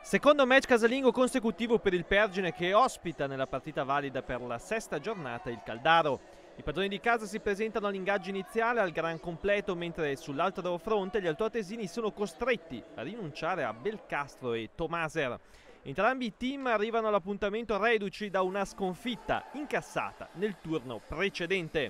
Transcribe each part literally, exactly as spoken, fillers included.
Secondo match casalingo consecutivo per il Pergine, che ospita nella partita valida per la sesta giornata il Caldaro. I padroni di casa si presentano all'ingaggio iniziale al gran completo, mentre sull'altro fronte gli altoatesini sono costretti a rinunciare a Belcastro e Tomaser. Entrambi i team arrivano all'appuntamento reduci da una sconfitta incassata nel turno precedente.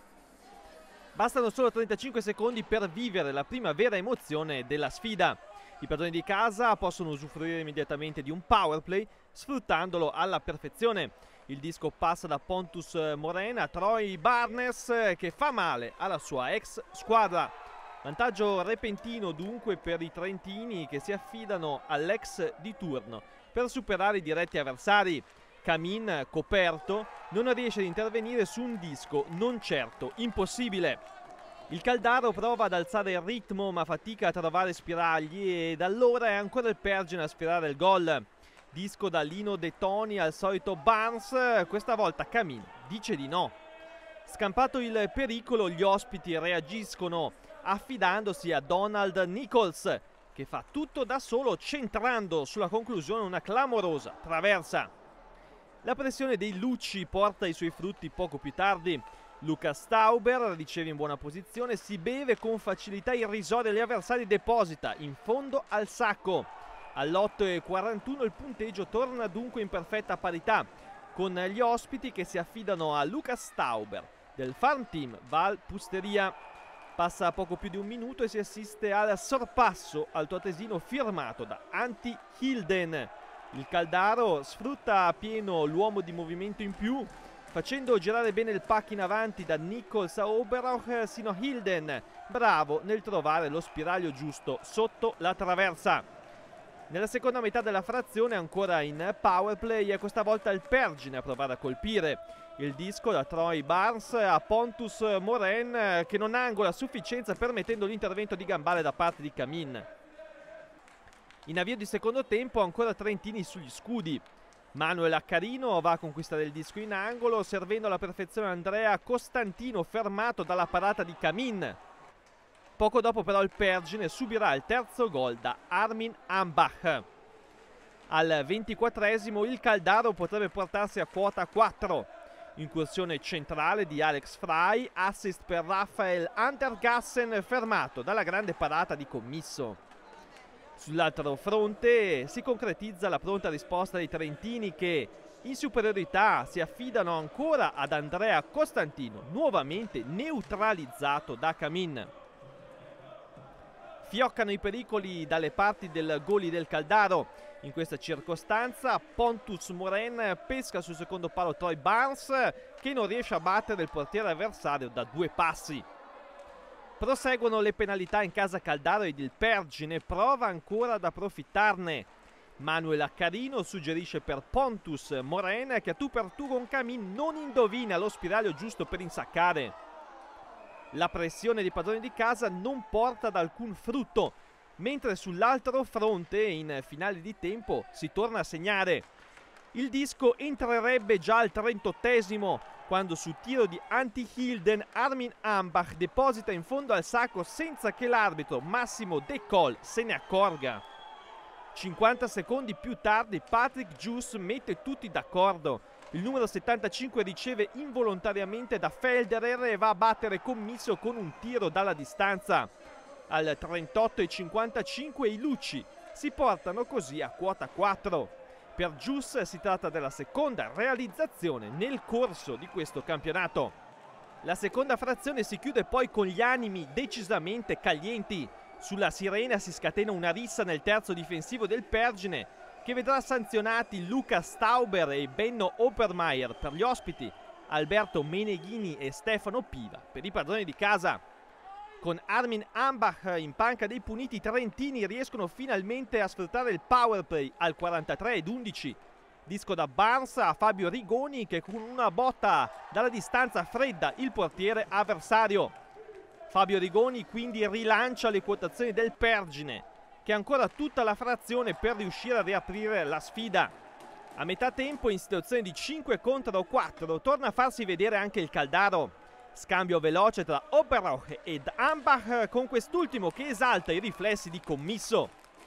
Bastano solo trentacinque secondi per vivere la prima vera emozione della sfida. I padroni di casa possono usufruire immediatamente di un power play sfruttandolo alla perfezione. Il disco passa da Pontus Moren a Troy Barnes, che fa male alla sua ex squadra. Vantaggio repentino dunque per i trentini, che si affidano all'ex di turno per superare i diretti avversari. Camin, coperto, non riesce ad intervenire su un disco non certo impossibile. Il Caldaro prova ad alzare il ritmo, ma fatica a trovare spiragli, ed allora è ancora il Pergine a sfiorare il gol. Disco da Lino De Toni al solito Barnes, questa volta Camin dice di no. Scampato il pericolo, gli ospiti reagiscono affidandosi a Donald Nichols, che fa tutto da solo, centrando sulla conclusione una clamorosa traversa. La pressione dei Lucci porta i suoi frutti poco più tardi. Lucas Stauber riceve in buona posizione, si beve con facilità irrisoria gli avversari, deposita in fondo al sacco. All'otto e quarantuno il punteggio torna dunque in perfetta parità, con gli ospiti che si affidano a Lucas Stauber del farm team Val Pusteria. Passa poco più di un minuto e si assiste al sorpasso altoatesino firmato da Antti Hilden. Il Caldaro sfrutta a pieno l'uomo di movimento in più, facendo girare bene il pack in avanti da Nichols a Oberauch sino a Hilden, bravo nel trovare lo spiraglio giusto sotto la traversa. Nella seconda metà della frazione, ancora in power play, è questa volta il Pergine a provare a colpire. Il disco da Troy Barnes a Pontus Moren, che non angola a sufficienza, permettendo l'intervento di gambale da parte di Camin. In avvio di secondo tempo ancora trentini sugli scudi. Manuel Accarino va a conquistare il disco in angolo, servendo alla perfezione Andrea Costantino, fermato dalla parata di Camin. Poco dopo però il Pergine subirà il terzo gol da Armin Ambach. Al ventiquattresimo il Caldaro potrebbe portarsi a quota quattro. Incursione centrale di Alex Frey, assist per Raphael Andergassen, fermato dalla grande parata di Commisso. Sull'altro fronte si concretizza la pronta risposta dei trentini, che in superiorità si affidano ancora ad Andrea Costantino, nuovamente neutralizzato da Camin. Fioccano i pericoli dalle parti del goli del Caldaro. In questa circostanza Pontus Moren pesca sul secondo palo Troy Barnes, che non riesce a battere il portiere avversario da due passi. Proseguono le penalità in casa Caldaro ed il Pergine prova ancora ad approfittarne. Manuel Accarino suggerisce per Pontus Moren, che a tu per tu con Camin non indovina lo spiraglio giusto per insaccare. La pressione dei padroni di casa non porta ad alcun frutto, mentre sull'altro fronte in finale di tempo si torna a segnare. Il disco entrerebbe già al trentottesimo, quando su tiro di Antti Hilden Armin Ambach deposita in fondo al sacco senza che l'arbitro Massimo De Col se ne accorga. cinquanta secondi più tardi Patrick Gius mette tutti d'accordo. Il numero settantacinque riceve involontariamente da Felderer e va a battere Commisso con un tiro dalla distanza. Al trentotto e cinquantacinque i Lucci si portano così a quota quattro. Per Gius si tratta della seconda realizzazione nel corso di questo campionato. La seconda frazione si chiude poi con gli animi decisamente calienti. Sulla sirena si scatena una rissa nel terzo difensivo del Pergine, che vedrà sanzionati Luca Stauber e Benno Obermeier per gli ospiti, Alberto Meneghini e Stefano Piva per i padroni di casa. Con Armin Ambach in panca dei puniti, i trentini riescono finalmente a sfruttare il power play al quarantatré ed undici. Disco da Barnes a Fabio Rigoni, che con una botta dalla distanza fredda il portiere avversario. Fabio Rigoni quindi rilancia le quotazioni del Pergine, che ha ancora tutta la frazione per riuscire a riaprire la sfida. A metà tempo, in situazione di cinque contro quattro, torna a farsi vedere anche il Caldaro. Scambio veloce tra Oberauch ed Ambach, con quest'ultimo che esalta i riflessi di Commisso.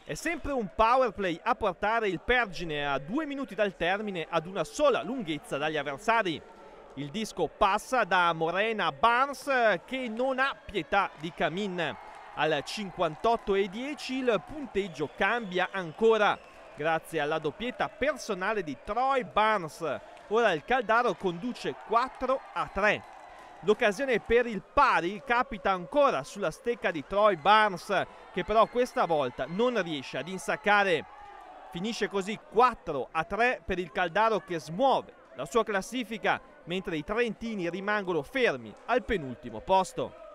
È sempre un power play a portare il Pergine a due minuti dal termine ad una sola lunghezza dagli avversari. Il disco passa da Morena a Barnes, che non ha pietà di Camin. Al cinquantotto e dieci il punteggio cambia ancora, grazie alla doppietta personale di Troy Barnes. Ora il Caldaro conduce quattro a tre. L'occasione per il pari capita ancora sulla stecca di Troy Barnes, che però questa volta non riesce ad insaccare. Finisce così quattro a tre per il Caldaro, che smuove la sua classifica, mentre i trentini rimangono fermi al penultimo posto.